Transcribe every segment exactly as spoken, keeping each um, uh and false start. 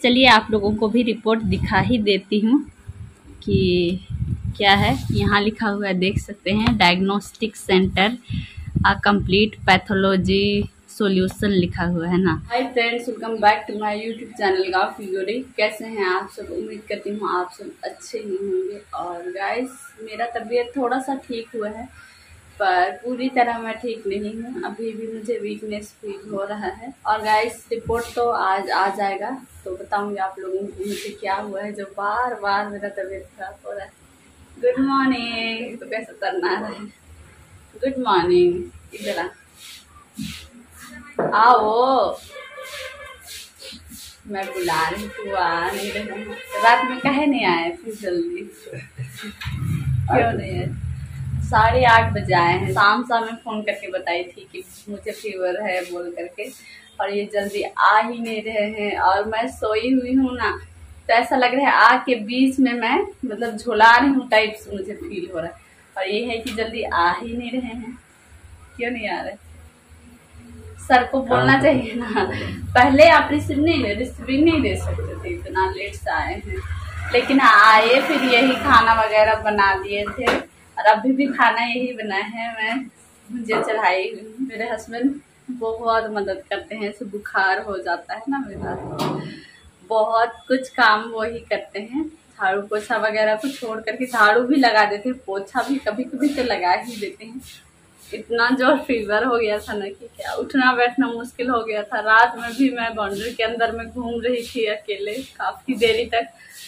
चलिए आप लोगों को भी रिपोर्ट दिखा ही देती हूँ कि क्या है। यहाँ लिखा हुआ है, देख सकते हैं, डायग्नोस्टिक सेंटर आ कंप्लीट पैथोलॉजी सॉल्यूशन लिखा हुआ है ना। Hi friends, welcome back to my YouTube channel गाँव फिगोरी। कैसे हैं आप सब? उम्मीद करती हूँ आप सब अच्छे ही होंगे। और गाइस, मेरा तबीयत थोड़ा सा ठीक हुआ है, पर पूरी तरह मैं ठीक नहीं हूँ। अभी भी मुझे वीकनेस फील हो रहा है। और गाइस, रिपोर्ट तो आज आ जाएगा तो बताऊंगी आप लोगों को मुझे क्या हुआ है जो बार बार मेरा तबीयत खराब हो रहा है। Good morning. तो कैसे करना है? गुड मॉर्निंग, इधर आ, आओ, मैं बुला रही हूँ, आ नहीं रहे। रात में काहे नहीं आए फिर जल्दी? क्यों नहीं है? साढ़े आठ बजे आए हैं। शाम शाम में फ़ोन करके बताई थी कि मुझे फीवर है बोल करके, और ये जल्दी आ ही नहीं रहे हैं। और मैं सोई हुई हूँ ना, तो ऐसा लग रहा है आग के बीच में मैं मतलब झुला रही हूँ टाइप से मुझे फील हो रहा है। और ये है कि जल्दी आ ही नहीं रहे हैं। क्यों नहीं आ रहे? सर को बोलना चाहिए ना। पहले आप रिसीव नहीं रिसीविंग नहीं दे सकते थे, इतना लेट से आए हैं। लेकिन आए, फिर यही खाना वगैरह बना दिए थे, और अभी भी खाना यही बना है। मैं मुझे चढ़ाई, मेरे हस्बैंड बहुत मदद करते हैं। ऐसे बुखार हो जाता है ना मेरा, बहुत कुछ काम वो ही करते हैं। झाड़ू पोछा वगैरह को छोड़ करके झाड़ू भी लगा देते हैं, पोछा भी कभी कभी तो लगा ही देते हैं। इतना जोर फीवर हो गया था ना कि क्या, उठना बैठना मुश्किल हो गया था। रात में भी मैं बाउंड्री के अंदर में घूम रही थी अकेले काफ़ी देरी तक,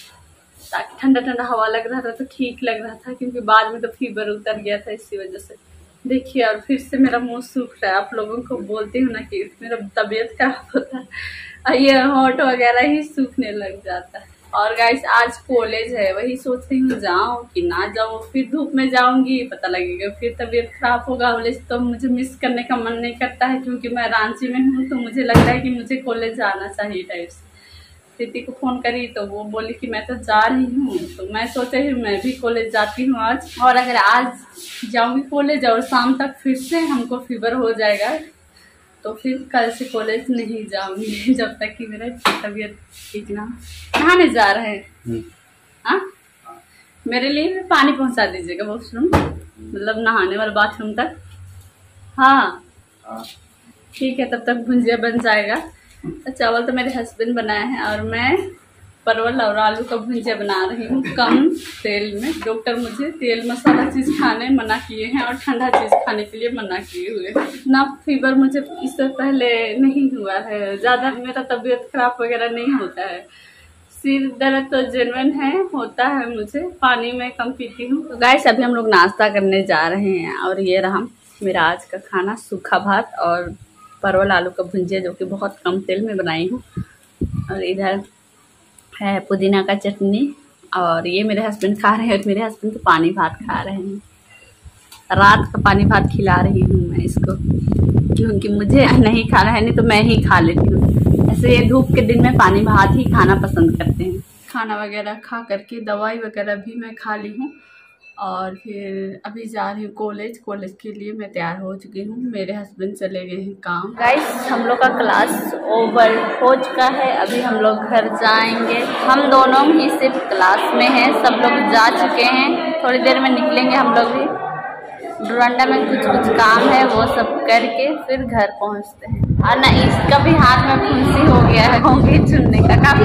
ताकि ठंडा ठंडा हवा लग रहा था तो ठीक लग रहा था, क्योंकि बाद में तो फीवर उतर गया था इसी वजह से। देखिए, और फिर से मेरा मुंह सूख रहा है। आप लोगों को बोलती हूँ ना कि मेरा तबीयत खराब होता है और ये होंठ वगैरह ही सूखने लग जाता है। और गाइस, आज कॉलेज है, वही सोच रही हूँ जाऊँ कि ना जाऊँ। फिर धूप में जाऊंगी, पता लगेगा फिर तबीयत खराब होगा। कॉलेज तो मुझे मिस करने का मन नहीं करता है, क्योंकि मैं रांची में हूँ, तो मुझे लग रहा है कि मुझे कॉलेज जाना चाहिए टाइप से। प्रीति को फोन करी तो वो बोली कि मैं तो जा रही हूँ, तो मैं सोचे ही मैं भी कॉलेज जाती हूँ आज। और अगर आज जाऊंगी कॉलेज और शाम तक फिर से हमको फीवर हो जाएगा, तो फिर कल से कॉलेज नहीं जाऊंगी जब तक कि मेरा तबीयत ठीक ना। नहाने जा रहे हैं? हाँ, मेरे लिए भी पानी पहुंचा दीजिएगा वॉशरूम, मतलब नहाने वाला बाथरूम तक। हाँ ठीक है, तब तक भुंजिया बन जाएगा। चावल तो मेरे हस्बैंड बनाए हैं, और मैं परवल और आलू का भुंजिया बना रही हूँ कम तेल में। डॉक्टर मुझे तेल मसाला चीज़ खाने मना किए हैं और ठंडा चीज़ खाने के लिए मना किए हुए हैं। इतना फीवर मुझे इससे पहले नहीं हुआ है, ज़्यादा मेरा तबीयत खराब वगैरह नहीं होता है। सिर दर्द तो जेन्युइन है, होता है मुझे, पानी में कम पीती हूँ। तो गाइस, अभी हम लोग नाश्ता करने जा रहे हैं, और ये रहा मेरा आज का खाना, सूखा भात और परवल आलू का भुंजिया, जो कि बहुत कम तेल में बनाई हूँ। और इधर है पुदीना का चटनी, और ये मेरे हस्बैंड खा रहे हैं। और मेरे हस्बैंड तो पानी भात खा रहे हैं। रात का पानी भात खिला रही हूँ मैं इसको, क्योंकि मुझे नहीं खाना है, नहीं तो मैं ही खा लेती हूँ। ऐसे ये धूप के दिन में पानी भात ही खाना पसंद करते हैं। खाना वगैरह खा करके दवाई वगैरह भी मैं खा ली हूँ, और फिर अभी जा रही हूँ कॉलेज। कॉलेज के लिए मैं तैयार हो चुकी हूँ। मेरे हस्बैंड चले गए हैं काम। गाइस, हम लोग का क्लास ओवर हो चुका है, अभी हम लोग घर जाएंगे। हम दोनों ही सिर्फ क्लास में हैं, सब लोग जा चुके हैं। थोड़ी देर में निकलेंगे हम लोग भी। डोरंडा में कुछ कुछ काम है, वो सब करके फिर घर पहुँचते हैं। और ना, इसका भी हाथ में फुंसी हो गया है होंगी चुनने का। का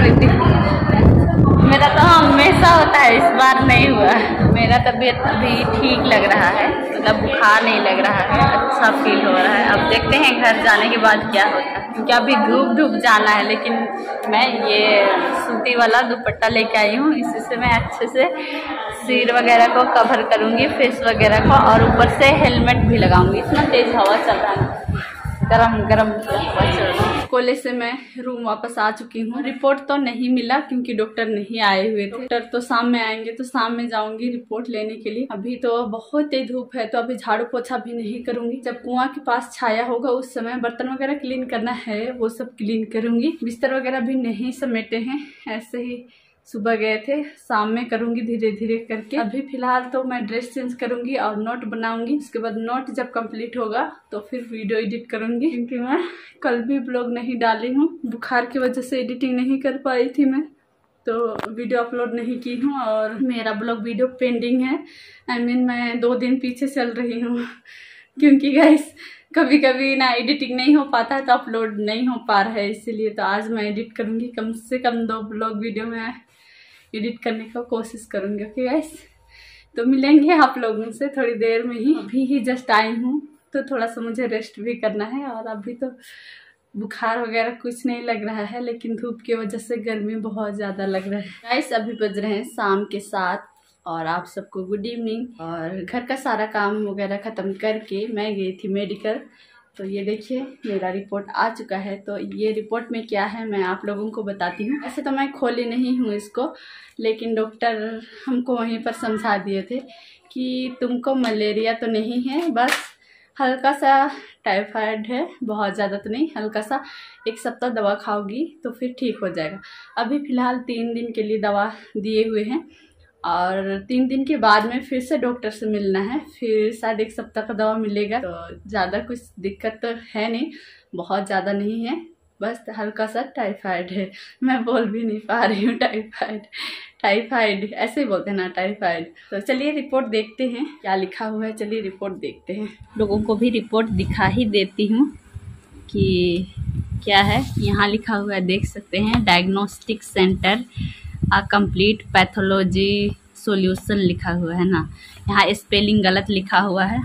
मेरा तो हमेशा होता है, इस बार नहीं हुआ। मेरा तबीयत अभी ठीक लग रहा है, मतलब बुखार नहीं लग रहा है, अच्छा फील हो रहा है। अब देखते हैं घर जाने के बाद क्या होता है, क्योंकि अभी धूप धूप जाना है। लेकिन मैं ये सूती वाला दुपट्टा लेके आई हूँ, इसी से मैं अच्छे से सिर वगैरह को कवर करूँगी, फेस वगैरह को, और ऊपर से हेलमेट भी लगाऊंगी। इतना तेज हवा चल रहा है, गरम गरम हवा चल रहा है। कॉलेज से मैं रूम वापस आ चुकी हूँ। रिपोर्ट तो नहीं मिला, क्योंकि डॉक्टर नहीं आए हुए थे। डॉक्टर तो शाम में आएंगे, तो शाम में जाऊंगी रिपोर्ट लेने के लिए। अभी तो बहुत तेज धूप है, तो अभी झाड़ू पोछा भी नहीं करूंगी। जब कुआं के पास छाया होगा उस समय बर्तन वगैरह क्लीन करना है, वो सब क्लीन करूंगी। बिस्तर वगैरह भी नहीं समेटे हैं, ऐसे ही सुबह गए थे, शाम में करूँगी धीरे धीरे करके। अभी फ़िलहाल तो मैं ड्रेस चेंज करूँगी और नोट बनाऊँगी। उसके बाद नोट जब कंप्लीट होगा तो फिर वीडियो एडिट करूँगी, क्योंकि मैं कल भी ब्लॉग नहीं डाली हूँ। बुखार की वजह से एडिटिंग नहीं कर पाई थी मैं, तो वीडियो अपलोड नहीं की हूँ और मेरा ब्लॉग वीडियो पेंडिंग है। आई मीन मैं दो दिन पीछे चल रही हूँ, क्योंकि गाइस कभी कभी ना एडिटिंग नहीं हो पाता है तो अपलोड नहीं हो पा रहा है, इसीलिए तो आज मैं एडिट करूँगी। कम से कम दो ब्लॉग वीडियो में एडिट करने का कोशिश करूँगी। ओके गाइस, तो मिलेंगे आप लोगों से थोड़ी देर में ही। अभी ही जस्ट आई हूँ तो थोड़ा सा मुझे रेस्ट भी करना है, और अभी तो बुखार वगैरह कुछ नहीं लग रहा है, लेकिन धूप की वजह से गर्मी बहुत ज़्यादा लग रहा है। गाइस अभी बज रहे हैं शाम के सात और आप सबको गुड इवनिंग। और घर का सारा काम वगैरह ख़त्म करके मैं गई थी मेडिकल। तो ये देखिए मेरा रिपोर्ट आ चुका है। तो ये रिपोर्ट में क्या है मैं आप लोगों को बताती हूँ। ऐसे तो मैं खोली नहीं हूँ इसको, लेकिन डॉक्टर हमको वहीं पर समझा दिए थे कि तुमको मलेरिया तो नहीं है, बस हल्का सा टाइफाइड है, बहुत ज़्यादा तो नहीं, हल्का सा। एक सप्ताह दवा खाओगी तो फिर ठीक हो जाएगा। अभी फ़िलहाल तीन दिन के लिए दवा दिए हुए हैं और तीन दिन के बाद में फिर से डॉक्टर से मिलना है, फिर शायद एक सप्ताह का दवा मिलेगा। तो ज़्यादा कुछ दिक्कत तो है नहीं, बहुत ज़्यादा नहीं है, बस हल्का सा टाइफाइड है। मैं बोल भी नहीं पा रही हूँ टाइफाइड टाइफाइड ऐसे ही बोलते हैं ना, टाइफाइड। तो चलिए रिपोर्ट देखते हैं क्या लिखा हुआ है। चलिए रिपोर्ट देखते हैं। लोगों को भी रिपोर्ट दिखा ही देती हूँ कि क्या है। यहाँ लिखा हुआ है, देख सकते हैं, डायग्नोस्टिक सेंटर आ कंप्लीट पैथोलॉजी सॉल्यूशन लिखा हुआ है ना। यहाँ स्पेलिंग गलत लिखा हुआ है,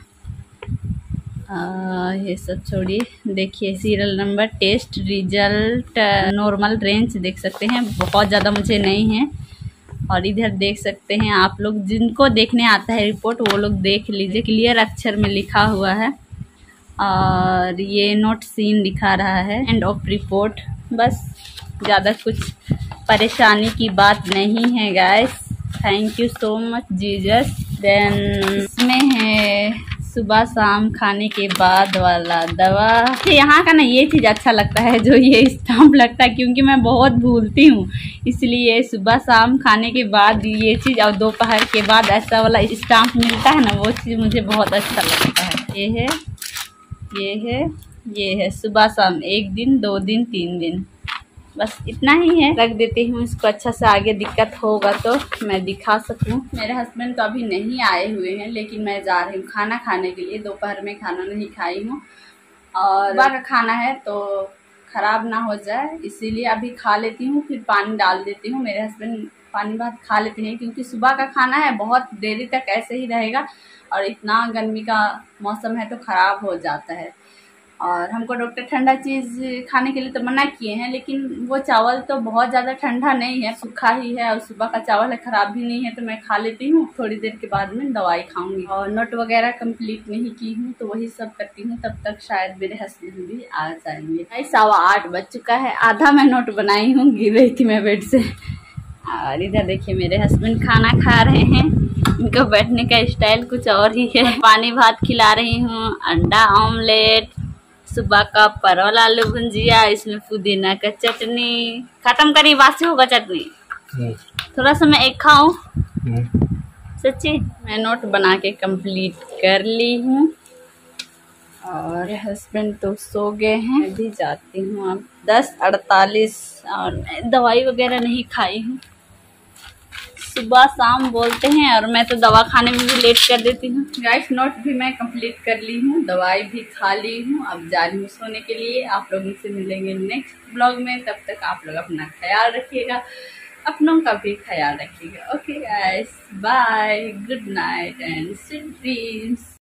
आ, ये सब छोड़िए। देखिए serial number, test result, normal range देख सकते हैं, बहुत ज़्यादा मुझे नहीं है। और इधर देख सकते हैं आप लोग, जिनको देखने आता है रिपोर्ट वो लोग देख लीजिए, क्लियर अक्षर में लिखा हुआ है। और ये नोट सीन दिखा रहा है, एंड ऑफ रिपोर्ट। बस ज़्यादा कुछ परेशानी की बात नहीं है guys. Thank you so much Jesus. Then इसमें है सुबह शाम खाने के बाद वाला दवा। यहाँ का ना ये चीज़ अच्छा लगता है, जो ये स्टाम्प लगता है, क्योंकि मैं बहुत भूलती हूँ, इसलिए सुबह शाम खाने के बाद ये चीज़ और दोपहर के बाद ऐसा वाला स्टाम्प मिलता है ना, वो चीज़ मुझे बहुत अच्छा लगता है। ये है ये है ये है सुबह शाम, एक दिन, दो दिन, तीन दिन, बस इतना ही है। रख देती हूँ इसको अच्छा से, आगे दिक्कत होगा तो मैं दिखा सकूँ। मेरे हस्बैंड तो अभी नहीं आए हुए हैं, लेकिन मैं जा रही हूँ खाना खाने के लिए। दोपहर में खाना नहीं खाई हूँ और सुबह का खाना है तो ख़राब ना हो जाए, इसीलिए अभी खा लेती हूँ, फिर पानी डाल देती हूँ। मेरे हस्बैंड पानी भात खा लेते हैं, क्योंकि सुबह का खाना है बहुत देरी तक ऐसे ही रहेगा, और इतना गर्मी का मौसम है तो ख़राब हो जाता है। और हमको डॉक्टर ठंडा चीज़ खाने के लिए तो मना किए हैं, लेकिन वो चावल तो बहुत ज़्यादा ठंडा नहीं है, सूखा ही है, और सुबह का चावल है, ख़राब भी नहीं है, तो मैं खा लेती हूँ। थोड़ी देर के बाद में दवाई खाऊंगी। और नोट वगैरह कंप्लीट नहीं की हूँ तो वही सब करती हूँ, तब तक शायद मेरे हस्बैंड भी आ जाएंगे। सवा आठ बज चुका है, आधा मैं नोट बनाई हूँ, गिर रही थी मैं बेड से। और इधर देखिए मेरे हस्बैंड खाना खा रहे हैं, इनका बैठने का स्टाइल कुछ और ही है। पानी भात खिला रही हूँ, अंडा ऑमलेट, सुबह का परवल आलू भुजिया, इसमें पुदीना का चटनी। खत्म करी, बासी होगा चटनी, थोड़ा सा मैं एक खाऊं। सच्ची मैं नोट बना के कंप्लीट कर ली हूँ, और हस्बैंड तो सो गए हैं। मैं भी जाती हूँ अब दस अड़तालीस, और दवाई वगैरह नहीं खाई हूँ। सुबह शाम बोलते हैं, और मैं तो दवा खाने में भी लेट कर देती हूँ। गाइस नोट भी मैं कंप्लीट कर ली हूँ, दवाई भी खा ली हूँ, अब जा रही हूँ सोने के लिए। आप लोगों से मिलेंगे नेक्स्ट ब्लॉग में, तब तक आप लोग अपना ख्याल रखिएगा, अपनों का भी ख्याल रखिएगा। Okay guys, bye, good night and sweet dreams.